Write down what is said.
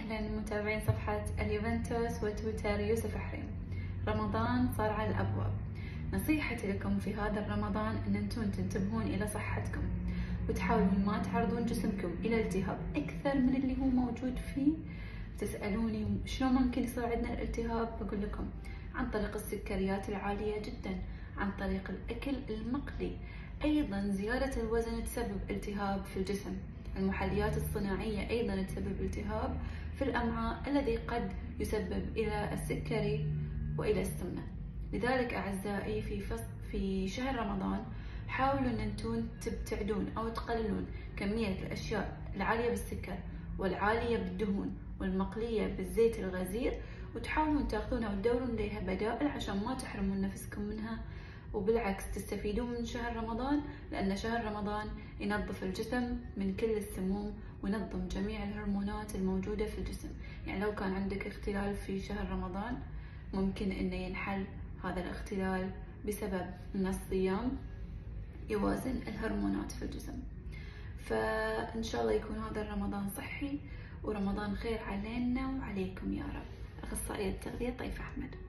أهلا متابعين صفحة اليوفنتوس وتويتر يوسف حريم. رمضان صار على الأبواب. نصيحتي لكم في هذا الرمضان أن أنتم تنتبهون إلى صحتكم وتحاولون ما تعرضون جسمكم إلى التهاب أكثر من اللي هو موجود فيه. تسألوني شلون ممكن يصير عندنا الالتهاب؟ بقول لكم عن طريق السكريات العالية جدا، عن طريق الأكل المقلي، أيضا زيادة الوزن تسبب التهاب في الجسم، المحليات الصناعية أيضا تسبب التهاب في الأمعاء الذي قد يسبب إلى السكري وإلى السمنة. لذلك أعزائي في شهر رمضان حاولوا أن أنتم تبتعدون أو تقللون كمية الأشياء العالية بالسكر والعالية بالدهون والمقلية بالزيت الغزير، وتحاولون تاخذونها وتدورون لها بدائل عشان ما تحرمون نفسكم منها، وبالعكس تستفيدون من شهر رمضان، لأن شهر رمضان ينظف الجسم من كل السموم وينظم جميع الهرمونات الموجودة في الجسم. يعني لو كان عندك اختلال في شهر رمضان ممكن إنه ينحل هذا الاختلال بسبب أن الصيام يوازن الهرمونات في الجسم. فإن شاء الله يكون هذا الرمضان صحي ورمضان خير علينا وعليكم يا رب. أخصائية التغذية طيف أحمد.